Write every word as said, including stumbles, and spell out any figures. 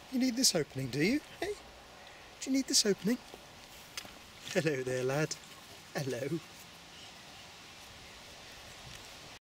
You need this opening, do you? Hey? Do you need this opening? Hello there, lad. Hello.